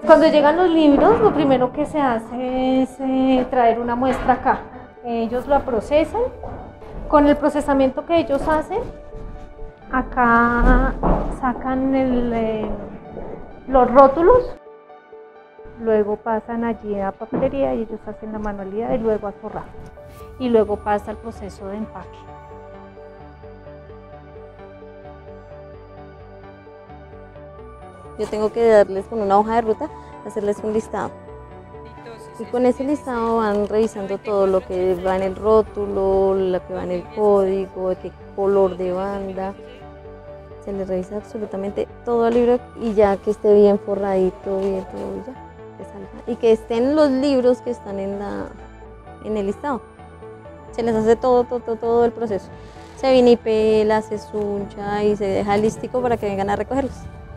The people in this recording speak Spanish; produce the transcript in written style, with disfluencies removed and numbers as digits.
Cuando llegan los libros, lo primero que se hace es traer una muestra acá. Ellos la procesan. Con el procesamiento que ellos hacen, acá sacan los rótulos, luego pasan allí a papelería y ellos hacen la manualidad y luego a forrar. Y luego pasa el proceso de empaque. Yo tengo que darles con una hoja de ruta, hacerles un listado. Y con ese listado van revisando todo lo que va en el rótulo, lo que va en el código, qué color de banda. Se les revisa absolutamente todo el libro y ya que esté bien forradito, bien todo ya, que salga. Y que estén los libros que están en el listado. Se les hace todo el proceso. Se vinipela, se suncha y se deja listico para que vengan a recogerlos.